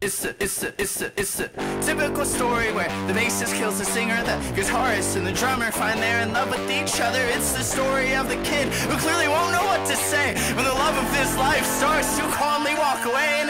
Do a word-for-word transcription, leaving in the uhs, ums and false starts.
it's a, it's a, it's a, it's a typical story where the bassist kills the singer, the guitarist and the drummer find they're in love with each other. It's the story of the kid who clearly won't know what to say when the love of his life starts to calmly walk away.